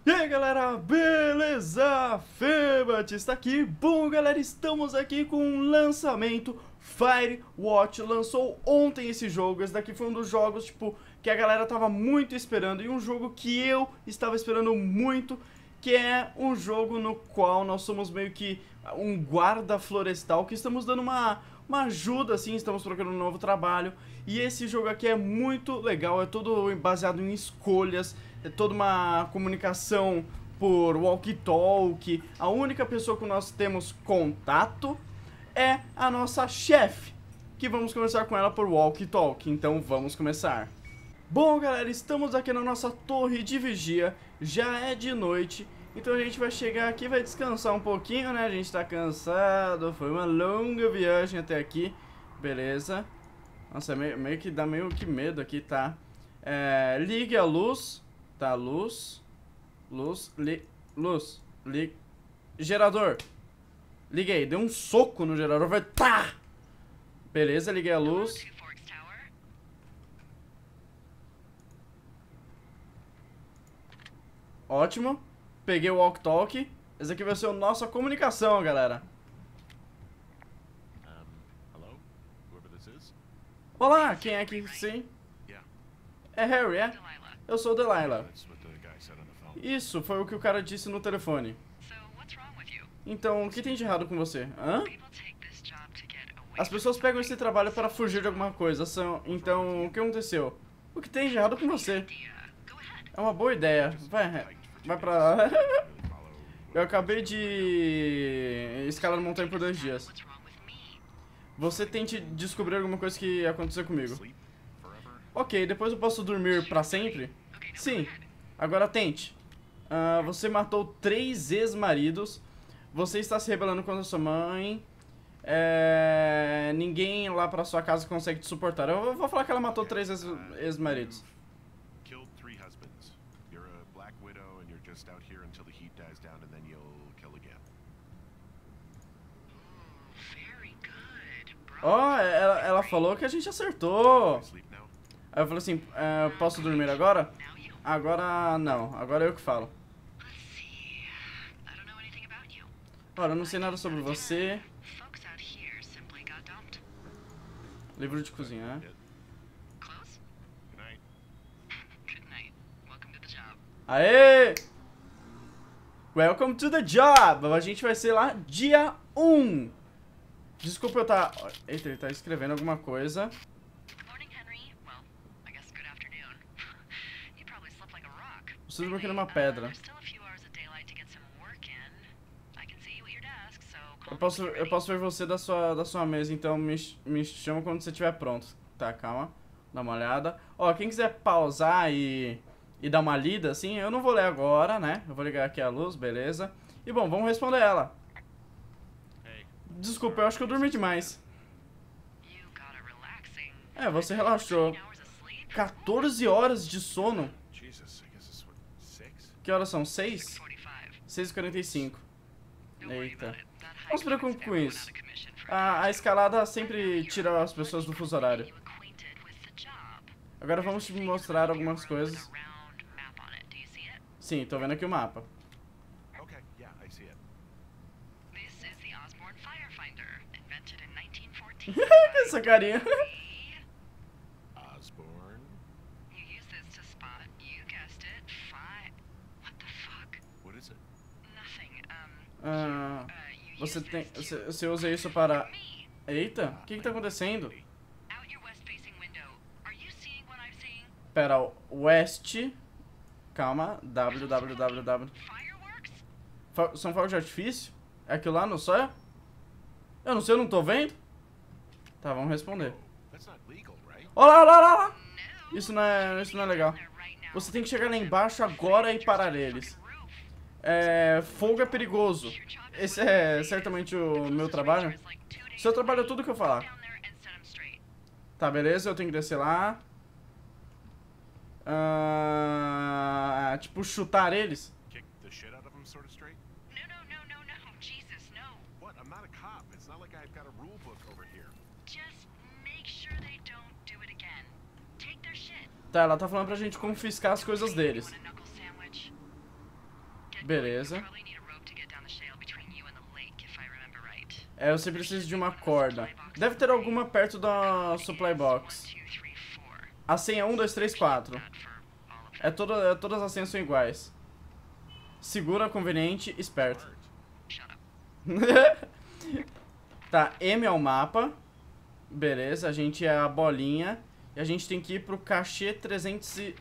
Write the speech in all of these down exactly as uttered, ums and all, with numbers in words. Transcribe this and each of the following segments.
E aí galera, beleza? Febat está aqui. Bom galera, estamos aqui com um lançamento. Firewatch lançou ontem esse jogo. Esse daqui foi um dos jogos tipo que a galera tava muito esperando. E um jogo que eu estava esperando muito, que é um jogo no qual nós somos meio que um guarda florestal, que estamos dando uma, uma ajuda assim, estamos procurando um novo trabalho. E esse jogo aqui é muito legal, é todo baseado em escolhas, é toda uma comunicação por walkie-talkie. A única pessoa que nós temos contato é a nossa chefe, que vamos conversar com ela por walkie-talkie. Então vamos começar. Bom galera, estamos aqui na nossa torre de vigia, já é de noite, então a gente vai chegar aqui e vai descansar um pouquinho, né? A gente tá cansado, foi uma longa viagem até aqui, beleza. Nossa, meio, meio que dá meio que medo aqui, tá? É, ligue a luz, tá? Luz, luz, li, luz, li, gerador. Liguei, dei um soco no gerador, vai, tá! Beleza, liguei a luz. Ótimo. Peguei o walkie-talkie. Esse aqui vai ser a nossa comunicação, galera. Olá, quem é que sim? É Harry, é? Eu sou Delilah. Isso foi o que o cara disse no telefone. Então, o que tem de errado com você? Hã? As pessoas pegam esse trabalho para fugir de alguma coisa. São... Então, o que aconteceu? O que tem de errado com você? É uma boa ideia. Vai, vai pra lá. Eu acabei de escalar a montanha por dois dias. Você tente descobrir alguma coisa que aconteceu comigo. Ok, depois eu posso dormir pra sempre? Sim. Agora tente. Uh, você matou três ex-maridos. Você está se rebelando contra sua mãe. É... Ninguém lá pra sua casa consegue te suportar. Eu vou falar que ela matou três ex-maridos. Ó, oh, ela, ela falou que a gente acertou. Aí eu falei assim, é, posso dormir agora? Agora não, agora eu que falo. Ora, eu não sei nada sobre você. Livro de cozinha, né? Aê! Welcome to the job! A gente vai ser lá dia um. Desculpa eu tá... Eita, ele tá escrevendo alguma coisa. Você dormiu aqui numa pedra. Eu posso, eu posso ver você da sua, da sua mesa, então me, me chama quando você estiver pronto. Tá, calma. Dá uma olhada. Ó, quem quiser pausar e, e dar uma lida, assim, eu não vou ler agora, né? Eu vou ligar aqui a luz, beleza. E bom, vamos responder ela. Desculpa, eu acho que eu dormi demais. É, você relaxou. quatorze horas de sono? Que horas são? seis? seis e quarenta e cinco. Eita. Não se preocupe com isso. A, a escalada sempre tira as pessoas do fuso horário. Agora vamos te mostrar algumas coisas. Sim, tô vendo aqui o mapa. Essa carinha. Ah, você tem, você, você usa isso para... Eita, o que que tá acontecendo? Pera, West. Calma, www. São fogos de artifício? É aquilo lá no céu? Eu não sei, eu não tô vendo. Tá, vamos responder. Olá, olá, olá, olá. Isso não é, isso não é legal. Você tem que chegar lá embaixo agora e parar eles. É, fogo é perigoso. Esse é certamente o meu trabalho. Seu trabalho é tudo que eu falar. Tá, beleza, eu tenho que descer lá. Ah, tipo, chutar eles. Tá, ela tá falando pra gente confiscar as coisas deles. Beleza. É, você precisa de uma corda. Deve ter alguma perto da supply box. A senha é um, dois, três, quatro. É toda, é, todas as senhas são iguais. Segura, conveniente, esperto. Tá, M é o mapa. Beleza, a gente é a bolinha. E a gente tem que ir pro cachê trezentos e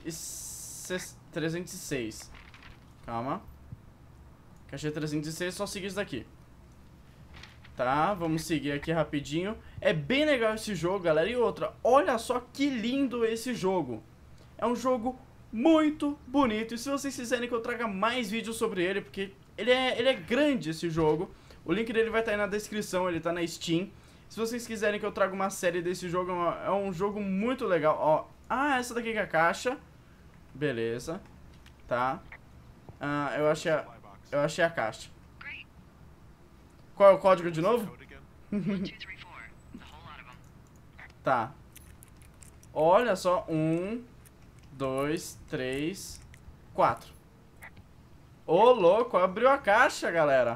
seis. Calma. Cachê trezentos e seis, só seguir isso daqui. Tá, vamos seguir aqui rapidinho. É bem legal esse jogo, galera. E outra, olha só que lindo esse jogo. É um jogo muito bonito. E se vocês quiserem que eu traga mais vídeos sobre ele, porque ele é, ele é grande esse jogo. O link dele vai estar aí na descrição, ele tá na Steam. Se vocês quiserem que eu traga uma série desse jogo, é um jogo muito legal. Ó, ah, essa daqui que é a caixa. Beleza. Tá. Ah, eu achei a, eu achei a caixa. Qual é o código de novo? Tá. Olha só. Um, dois, três, quatro. Ô, louco, abriu a caixa, galera.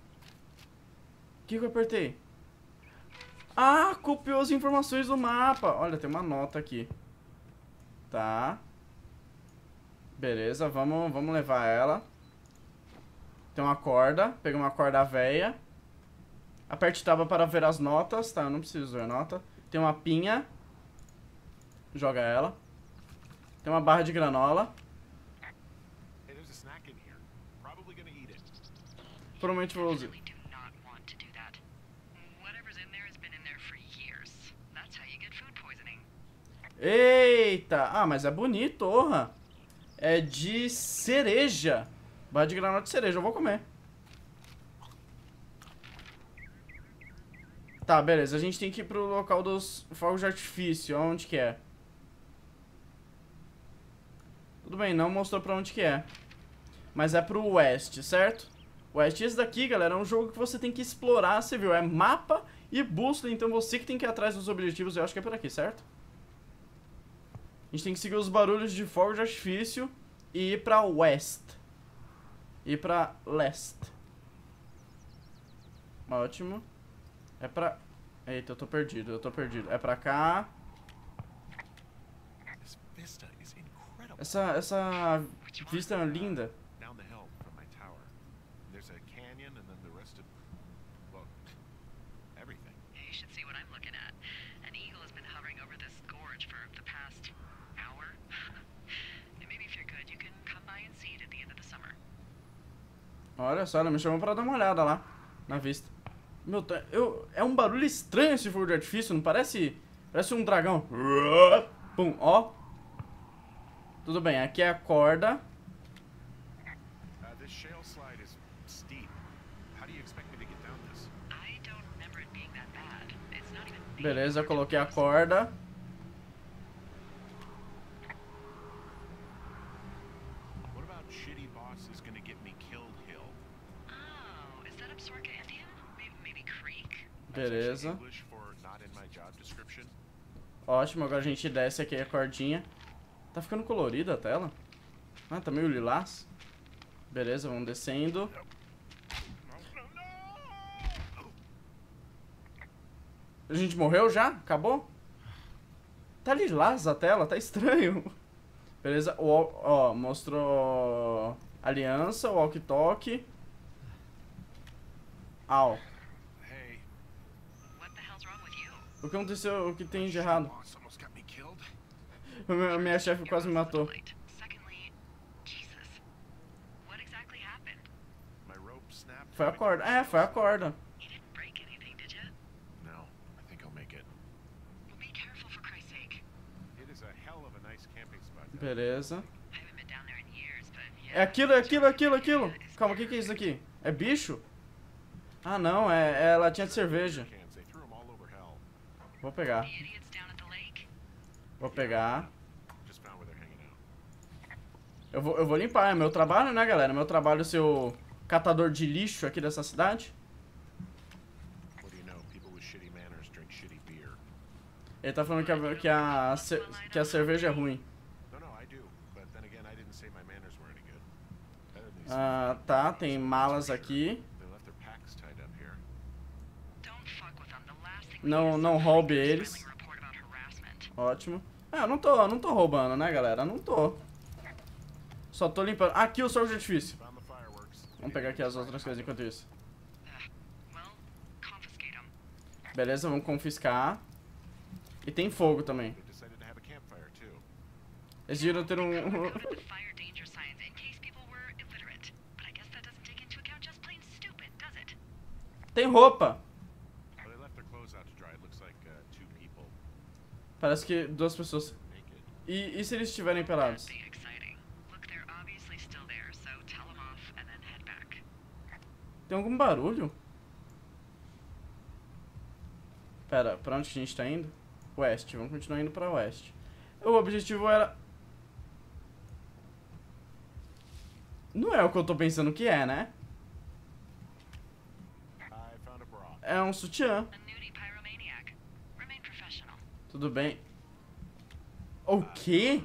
O que que eu apertei? Ah, copiou as informações do mapa. Olha, tem uma nota aqui. Tá. Beleza, vamos, vamos levar ela. Tem uma corda. Pega uma corda velha. Aperte tab para ver as notas. Tá, eu não preciso ver a nota. Tem uma pinha. Joga ela. Tem uma barra de granola. Provavelmente vou usar. Eita! Ah, mas é bonito, orra. É de cereja. Barra de granola de cereja, eu vou comer. Tá, beleza. A gente tem que ir pro local dos fogos de artifício. Onde que é? Tudo bem, não mostrou pra onde que é. Mas é pro oeste, certo? Oeste. Esse daqui, galera, é um jogo que você tem que explorar, você viu? É mapa e bússola, então você que tem que ir atrás dos objetivos. Eu acho que é por aqui, certo? A gente tem que seguir os barulhos de fogos de artifício e ir pra west. Ir pra leste. Ótimo. É pra... Eita, eu tô perdido, eu tô perdido. É pra cá. Essa, essa vista é linda. Olha só, ela me chamou pra dar uma olhada lá, na vista. Meu, eu, é um barulho estranho esse fogo de artifício, não parece? Parece um dragão. Pum, ó. Tudo bem, aqui é a corda. Beleza, eu coloquei a corda. Beleza. Ótimo, agora a gente desce aqui a cordinha. Tá ficando colorida a tela? Ah, tá meio lilás. Beleza, vamos descendo. A gente morreu já? Acabou? Tá lilás a tela, tá estranho. Beleza, o, ó, mostrou aliança, walkie-talkie. Au. O que aconteceu? O que tem de errado? A minha chefe quase me matou. Foi a corda. É, foi a corda. Beleza. É aquilo, é aquilo, é aquilo, é aquilo. Calma, o que, que é isso aqui? É bicho? Ah, não, é, é latinha de cerveja. Vou pegar. Vou pegar. Eu vou, eu vou limpar, é meu trabalho, né, galera? Meu trabalho ser o catador de lixo aqui dessa cidade. Ele tá falando que a, que a, que a cerveja é ruim. Ah, tá, tem malas aqui. Não, não roube eles. Ótimo. Ah, eu não tô, não tô roubando, né, galera? Não tô. Só tô limpando. Aqui o fogo de artifício. Vamos pegar aqui as outras coisas enquanto isso. Beleza, vamos confiscar. E tem fogo também. Eles viram ter um... Tem roupa. Parece que duas pessoas. E, e se eles estiverem pelados? Tem algum barulho? Pera, pra onde que a gente tá indo? Oeste, vamos continuar indo pra oeste. O objetivo era... Não é o que eu tô pensando que é, né? É um sutiã. Tudo bem. O quê?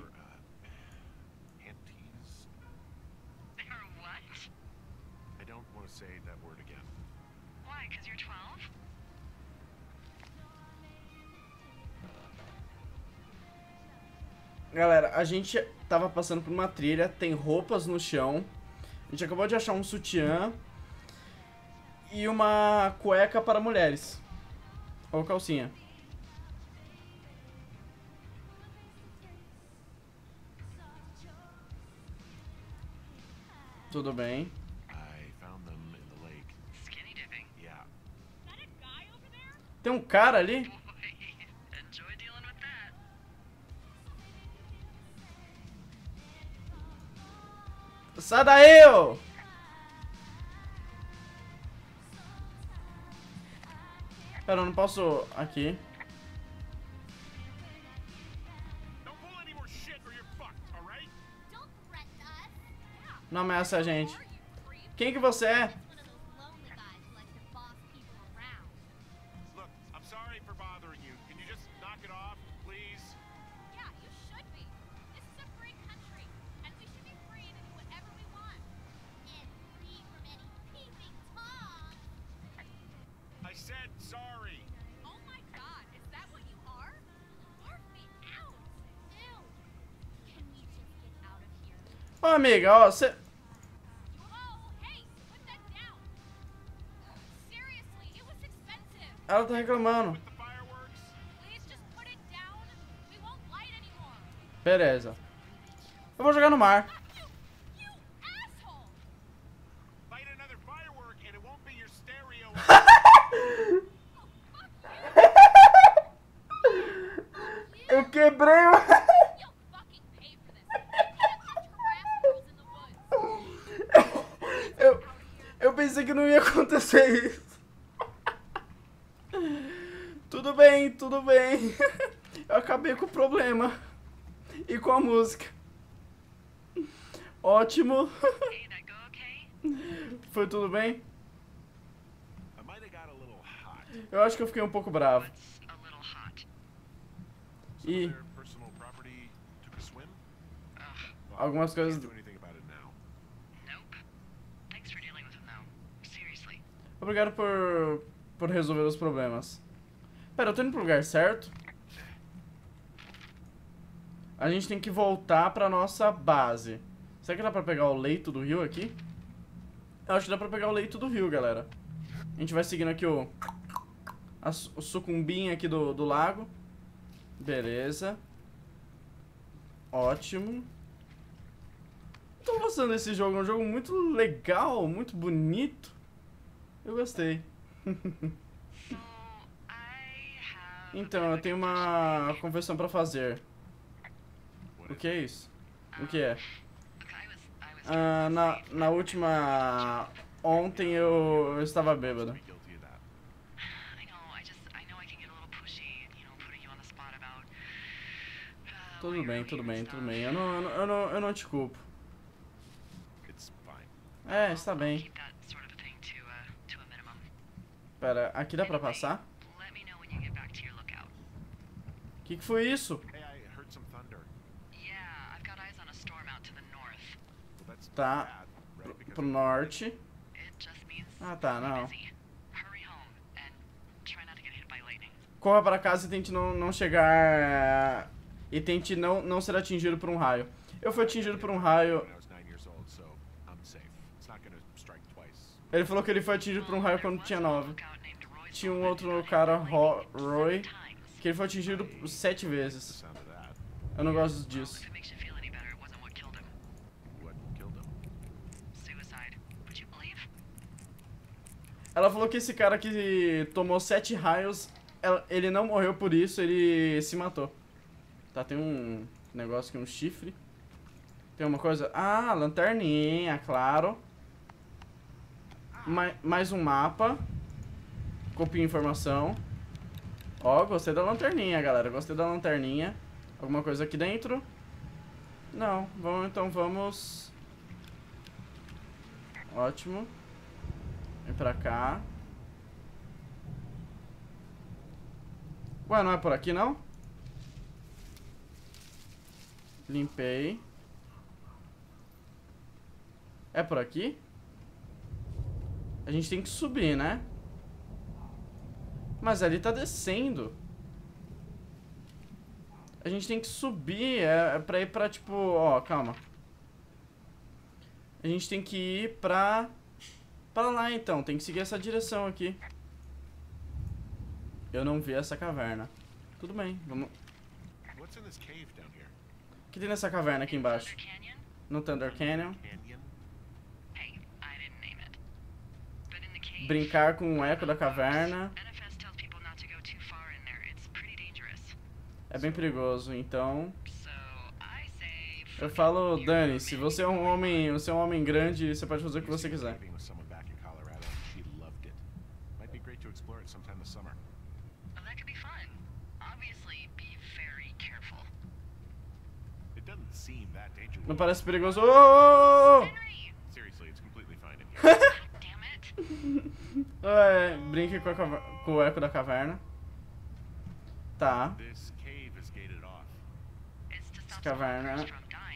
Galera, a gente tava passando por uma trilha, tem roupas no chão. A gente acabou de achar um sutiã e uma cueca para mulheres. Ou calcinha. Tudo bem. Tem um cara ali? Sai daí, ô! Pera, eu não posso... Aqui. Não ameaça a gente. Quem que você é? Ô, amiga, ó, você... Ela tá reclamando. Beleza. Eu vou jogar no mar. Eu quebrei o... eu, eu pensei que não ia acontecer isso. Tudo bem, tudo bem. Eu acabei com o problema. E com a música. Ótimo. Foi tudo bem? Eu acho que eu fiquei um pouco bravo. E... algumas coisas... Obrigado por... por resolver os problemas. Pera, eu tô indo pro lugar certo? A gente tem que voltar pra nossa base. Será que dá pra pegar o leito do rio aqui? Eu acho que dá pra pegar o leito do rio, galera. A gente vai seguindo aqui o... A, o sucumbinho aqui do, do lago. Beleza. Ótimo. Tô gostando desse jogo. É um jogo muito legal, muito bonito. Eu gostei. Então, eu tenho uma confissão pra fazer. O que é isso? O que é? Ah, na, na última... Ontem eu, eu estava bêbado. Tudo bem, tudo bem, tudo bem. Eu não, eu não, eu não, eu não te culpo. É, está bem. Pera, aqui dá pra passar? O que, que foi isso? Tá. pro norte. Ah, tá, não. Corra para casa e tente não, não chegar... E tente não, não ser atingido por um raio. Eu fui atingido por um raio... Ele falou que ele foi atingido por um raio quando tinha nove. Tinha um outro cara, Ro Roy, que ele foi atingido sete vezes. Eu não gosto disso. Ela falou que esse cara que tomou sete raios, ele não morreu por isso, ele se matou. Tá, tem um negócio aqui, um chifre. Tem uma coisa... Ah, lanterninha, claro. Ma mais um mapa. Copia informação. Ó, gostei da lanterninha, galera. Gostei da lanterninha. Alguma coisa aqui dentro? Não. Vamos, então vamos... Ótimo. Vem pra cá. Ué, não é por aqui, não? Limpei. É por aqui? A gente tem que subir, né? Mas ali tá descendo. A gente tem que subir. É, é pra ir pra, tipo... Ó, calma. A gente tem que ir pra... Pra lá, então. Tem que seguir essa direção aqui. Eu não vi essa caverna. Tudo bem, vamos... O que tem nessa caverna aqui embaixo? No Thunder Canyon. Brincar com o eco da caverna. É bem perigoso, então... Eu falo, Dani, se você é um homem, você é um homem grande, você pode fazer o que você quiser. Não parece perigoso. Oh! É, brinque com, a com o eco da caverna. Tá. Essa caverna.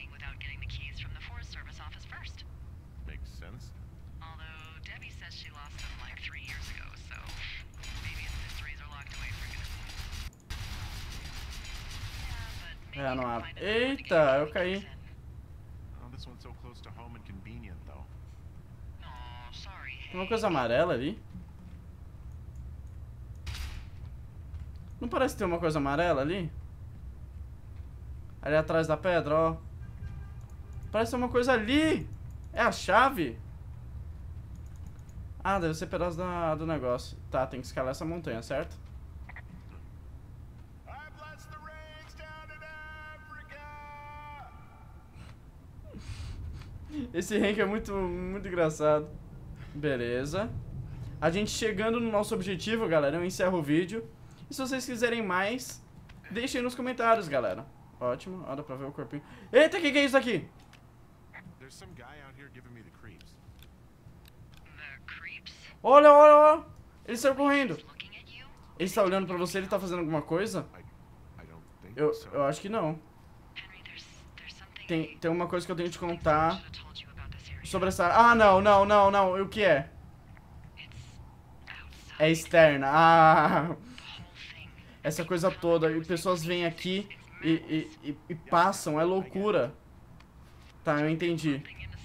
É, não abre. Eita, eu caí. Tem uma coisa amarela ali. Não parece ter uma coisa amarela ali? Ali atrás da pedra, ó. Parece ter uma coisa ali. É a chave? Ah, deve ser pedaço da, do negócio. Tá, tem que escalar essa montanha, certo? Esse rank é muito, muito engraçado. Beleza. A gente chegando no nosso objetivo, galera, eu encerro o vídeo. E se vocês quiserem mais, deixem nos comentários, galera. Ótimo, ó, dá pra ver o corpinho. Eita, o que, que é isso aqui? Olha, olha, olha. Ele saiu correndo. Ele está olhando pra você, ele tá fazendo alguma coisa? Eu, eu acho que não. Tem, tem uma coisa que eu tenho que te contar sobre essa... Ah, não, não, não, não. O que é? É externa. Ah... Essa coisa toda. E pessoas vêm aqui e, e, e, e passam. É loucura. Tá, eu entendi.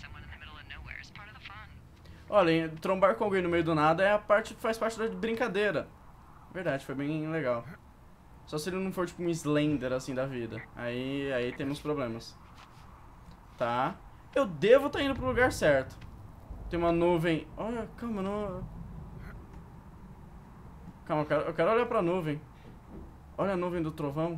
Olha, trombar com alguém no meio do nada é a parte, faz parte da brincadeira. Verdade, foi bem legal. Só se ele não for tipo um Slender assim da vida. Aí, aí temos problemas. Tá. Eu devo estar indo pro lugar certo. Tem uma nuvem. Olha, calma, não. Calma, eu quero, eu quero olhar pra nuvem. Olha a nuvem do trovão.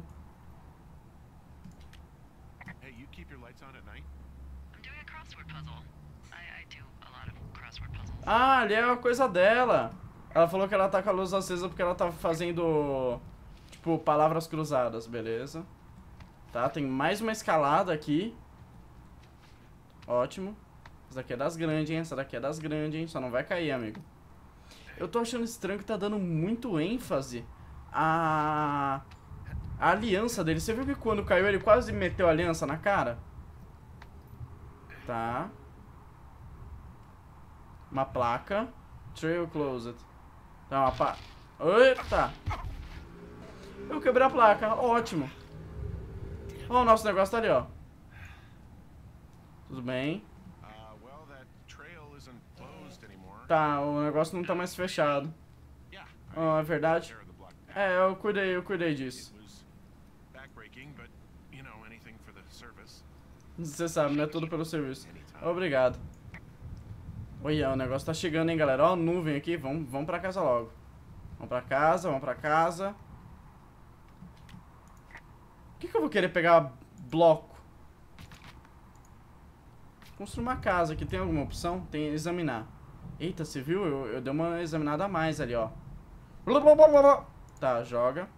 Ah, ali é a coisa dela. Ela falou que ela tá com a luz acesa porque ela tá fazendo, tipo, palavras cruzadas, beleza. Tá, tem mais uma escalada aqui. Ótimo. Essa daqui é das grandes, hein? Essa daqui é das grandes, hein? Só não vai cair, amigo. Eu tô achando estranho que tá dando muito ênfase a... a aliança dele. Você viu que quando caiu ele quase meteu a aliança na cara? Tá. Uma placa. Trail closed. Tá, uma pá. Eita! Eu quebrei a placa, ótimo. Ó, o nosso negócio tá ali, ó. Tudo bem. Tá, o negócio não tá mais fechado. Ó, é verdade? É, eu cuidei, eu cuidei disso. Você sabe, né? Tudo pelo serviço. Obrigado. Olha, o negócio tá chegando, hein, galera. Ó, a nuvem aqui. Vamos, vamos pra casa logo. Vamos pra casa, vamos pra casa. Por que que eu vou querer pegar bloco? Construir uma casa aqui. Tem alguma opção? Tem examinar. Eita, você viu? Eu, eu dei uma examinada a mais ali, ó. Tá, joga.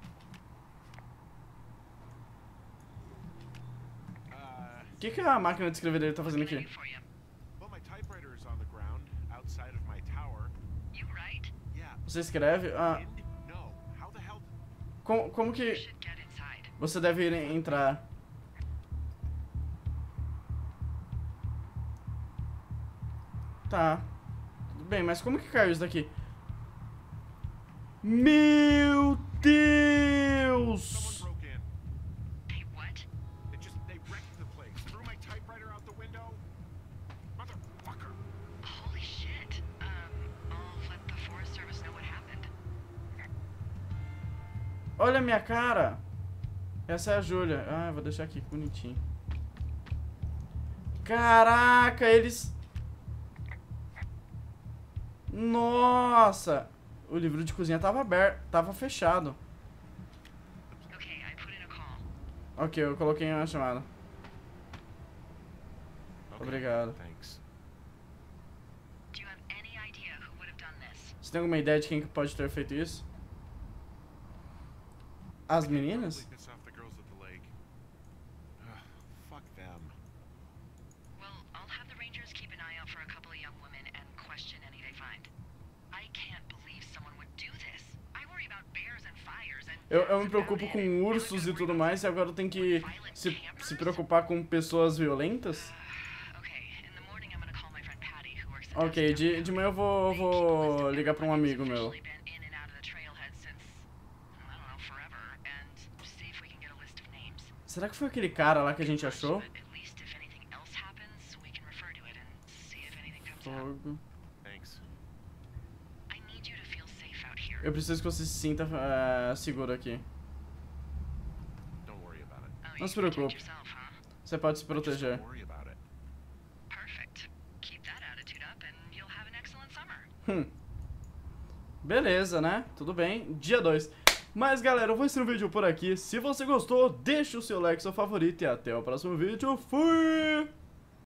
O que que a máquina de escrever dele tá fazendo aqui? Você escreve? Ah. Como, como que você deve ir entrar? Tá. Tudo bem, mas como que caiu isso daqui? Meu Deus! Olha a minha cara. Essa é a Júlia. Ah, eu vou deixar aqui, bonitinho. Caraca, eles... Nossa! O livro de cozinha tava aberto, tava fechado. Ok, eu coloquei uma chamada. Obrigado. Você tem alguma ideia de quem pode ter feito isso? As meninas? Eu, eu me preocupo com ursos e tudo mais, e agora eu tenho que se, se preocupar com pessoas violentas? Ok, de, de manhã eu vou, vou ligar pra um amigo meu. Será que foi aquele cara lá que a gente achou? Fogo. Eu preciso que você se sinta uh, seguro aqui. Não se preocupe. Você pode se proteger. Hum. Beleza, né? Tudo bem. Dia dois. Mas, galera, eu vou encerrar o vídeo por aqui. Se você gostou, deixa o seu like, seu favorito. E até o próximo vídeo. Fui!